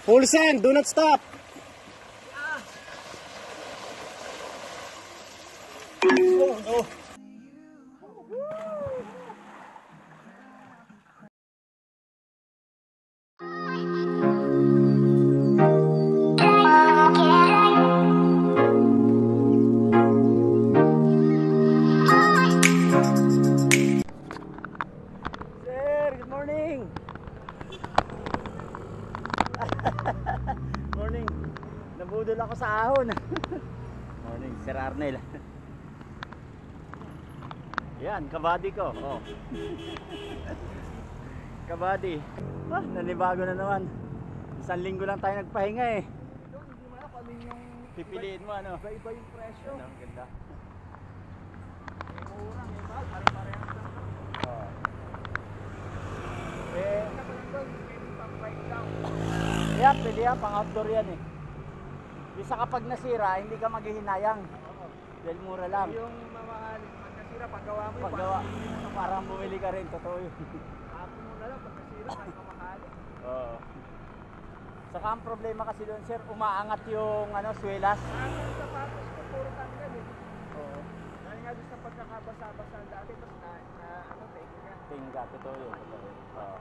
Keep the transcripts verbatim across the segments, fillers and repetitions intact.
Full send, do not stop. Oh, no. Sir, good morning. Morning. Nabudol ako sa ahon. Morning, Sir Arnel. Yan, kabady ko. Oh. Kabady. Ah, nanibago na naman. Isang linggo lang tayo nagpahinga eh. Hindi mo na kami yung Pipiliin mo ano? iba-iba yung presyo. Ano, ang ganda. May mura, may mahal, pare-parehas lang. Oh. Eh, Kapag doon, pwede pang breakdown. yeah, pwede yan, pang outdoor yan eh. Isa kapag nasira, hindi ka maghihinayang. Dahil mura lang. Yung mamahal, pagkasira, paggawa mo, Paggawa, parang bumili ka rin, totoo yun. Hapon mo na lang, pagkasira, kahit mamahal. Oo. Saka ang problema kasi doon, sir, umaangat yung ano, swelas. Ang sapatos ko, puro tanggal eh. Oo. Dahil nga doon sa pagkakabasa-basa dati, tapos na, na, ano, tenga. Tingga, totoo yun. Totoo yun. Oo.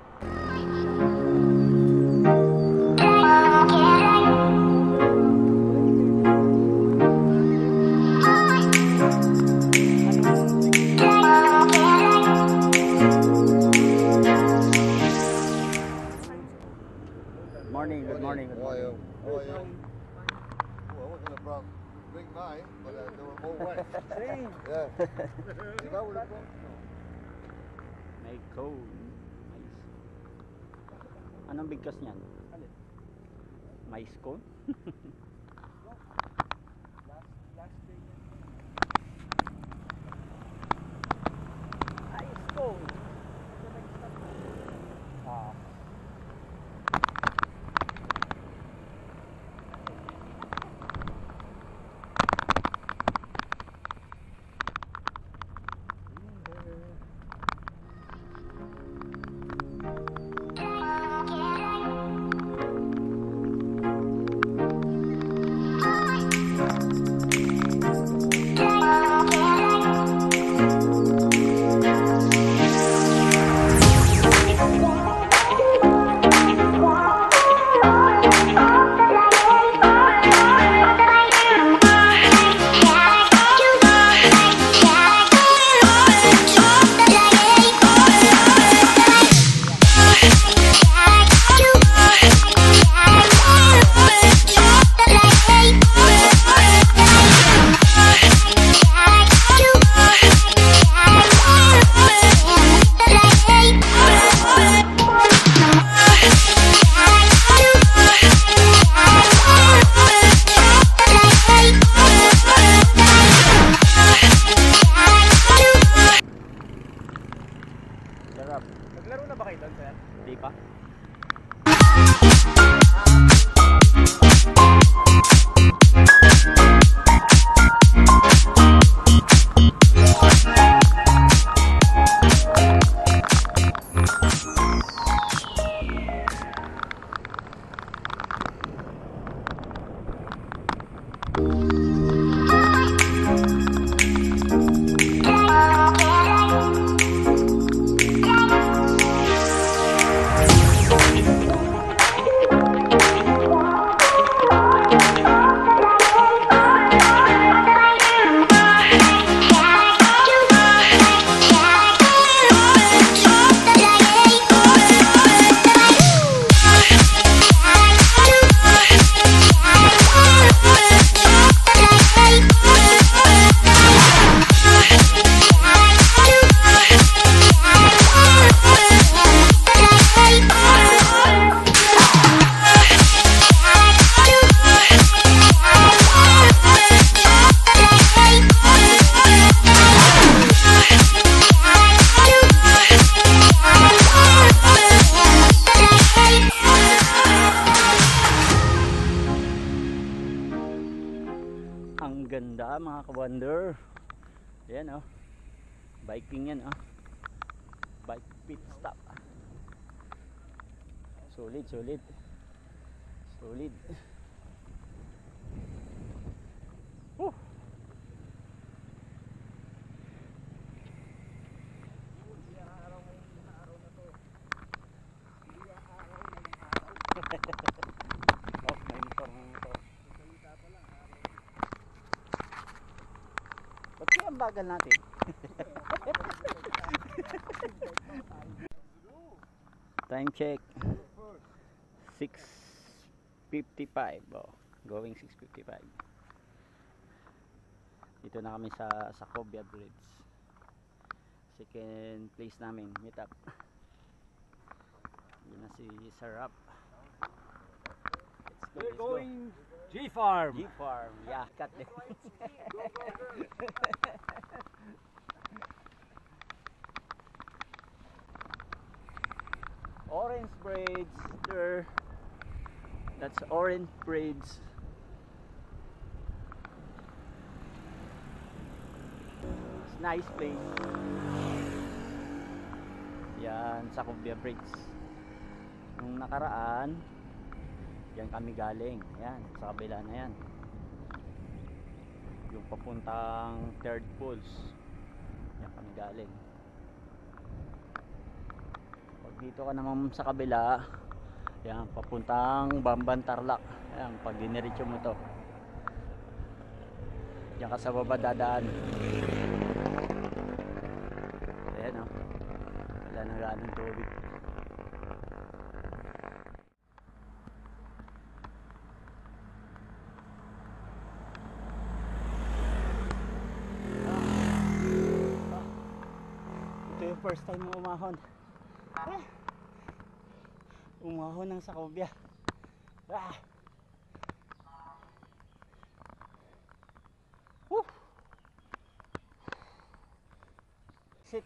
Morning, good morning, good morning. How are you? Well, I wasn't about bring mine, but uh, there were more wet. Same. Yeah. If I would have brought, no. May cone. Mais. Anong bigkas niyan? Mais cone? Last day na. Mais cone. Ah. Sarap. Naglaro na ba kayo doon, sir? Hindi pa? Ang ganda mga ka-wonder. Ayan oh. Biking yan oh. Bike pit stop. Solid, solid. Solid. Woo. Oh, may motor, may motor. Ba't kaya ang bagal natin? Time check six fifty-five. Oh, going six fifty-five. Dito na kami sa Sacobia Bridge. Second place namin, meet up. Yun na si Sarap. Let's go, We're let's go. going G-Farm. G-Farm. Yeah, cut it. Orange braids there. That's orange braids. It's nice place. Yan, Sacobia Bridge. Nung nakaraan, yan kami galing. Yan, sa kabila na yan. Yung papuntang Third Falls. Yan kami galing. Pag dito ka naman sa kabila, yan, papuntang Bamban Tarlac. Yan, pag diniretso mo to, yan ka sa baba dadaan. Ayan o, wala na ganong tubig. Ito yung first time mo umahon. Ah, umahon ng Sacobia. Ah. Woo. Sit.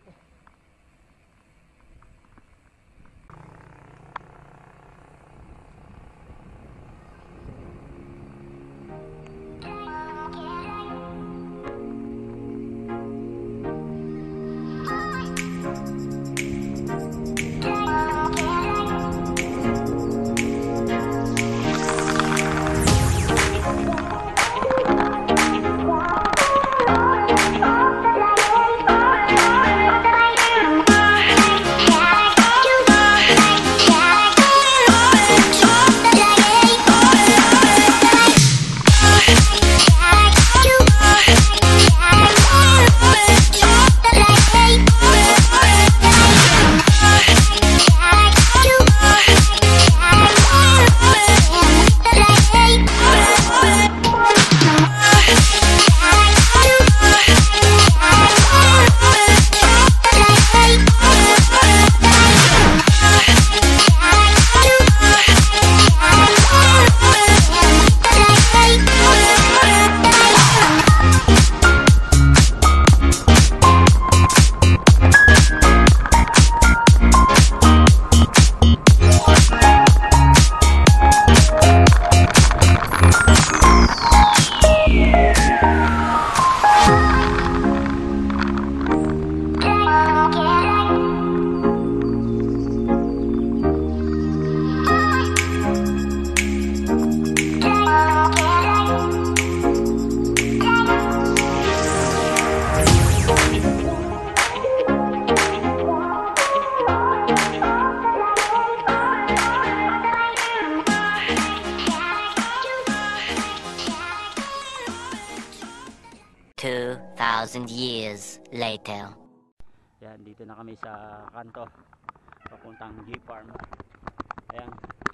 Two thousand years later. Yan, dito na kami sa kanto papuntang G-Farm. Ayan,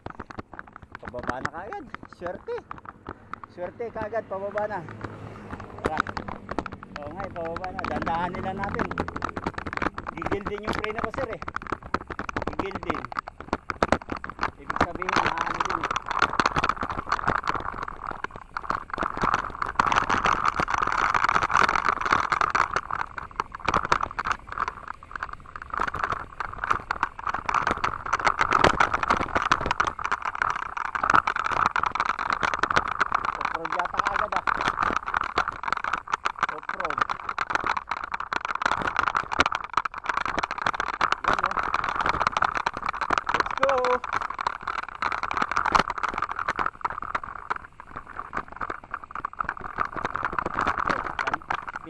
pababa na kaagad. Swerte swerte kaagad, pababa na. Tara. Oo nga, eh, pababa na. Dandahan nila natin. Gigil din yung preno ko, sir, eh. Gigil din. Ibig sabihin na ano din, eh. Off-road yata kaagad, ah. Off-road. Yan, oh.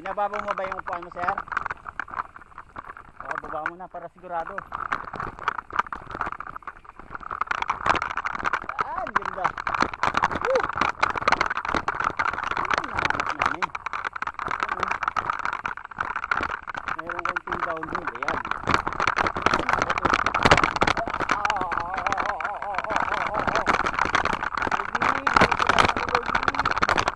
Binababa mo ba yung upuan mo, sir? Oo, baba mo na para sigurado. Yan, ganda. Woo! Yan, nahanap namin. Ano? Mayroong konting downhill. Ayan. Ano ba ito? Ah, ah, ah, ah, ah, ah, ah, ah, ah, ah. Logi, logi, logi.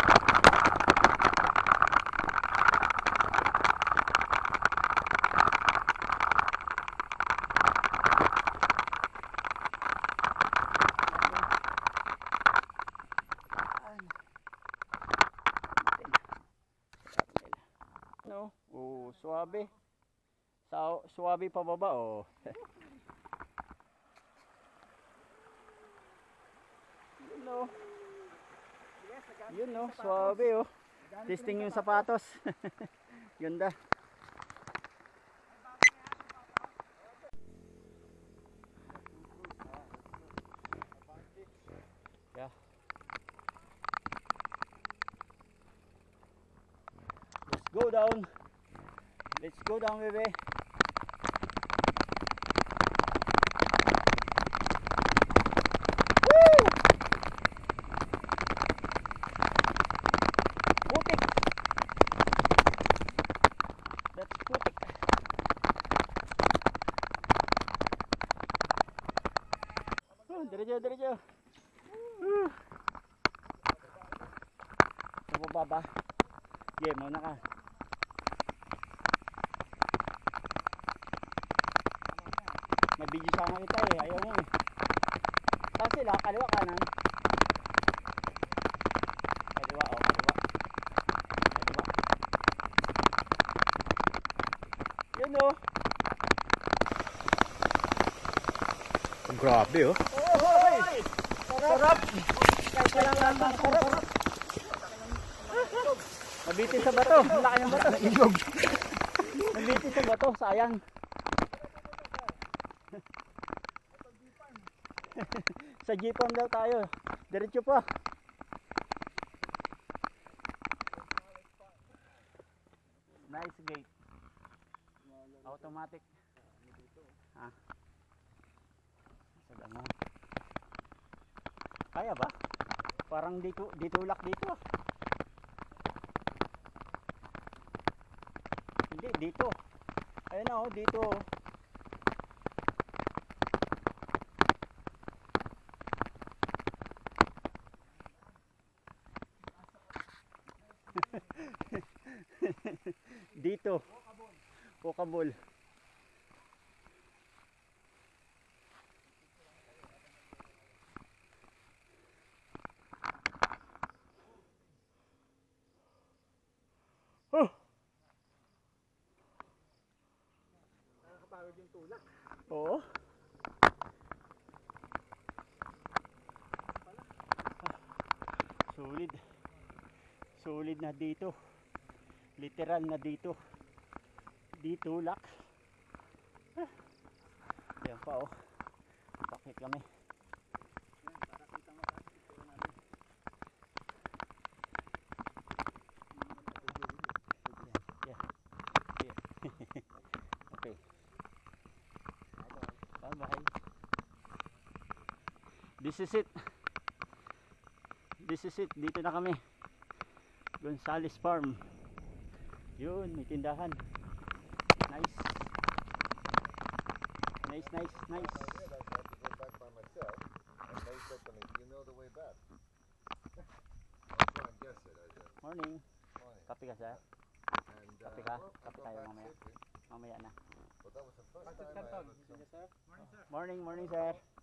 No, oh, suabe. Sa suabe pa baba, oh. Yun no. Yun no, suabe oh. Testing yung sapatos. Ganda. Yeah. Let's go down. Let's go down, baby. Woo! Putik. That's putik. Oh, diretso, diretso. Uh. Sa baba ba? Yeah, muna ka. Mabidyo sana kita eh, ayaw mo eh. Saan sila? Kaliwa kanan? Kaliwa, oh, kaliwa. Kaliwa. Yun oh. Oh, grabe oh. Oh, hoy! Sarap! Kahit walang lambang, sarap! Nabitin sa bato, ang laki ng bato. Nabitin sa bato, sayang. Sa jeepon daw tayo. Diretso pa. Nice gate. Automatic. Ha? Sa damo. Kaya ba? Parang dito, ditulak dito. Hindi, dito. Ayun na oh, dito. Dito. Pokabol. Oh. Nakakapagod yung tulak. Oo. Solid. Solid na dito. Literal na dito. Dito lak. Ah. Yan pa oh. Pakit kami. Yeah. Yeah. Okay. Bye bye. This is it. This is it. Dito na kami. Gonzales Farm. Yun, may tindahan. Nice. Nice, nice, nice. I realized I have to go back by myself, and they said to me, "Do you know the way back?" I'll try and guess it. I said, Morning. "Morning." Kape ka sir? And uh, Kape ka? well, I Kape got tayo back mamaya. safely, Mamaya na. but that was the first time I ever come. Morning, morning sir.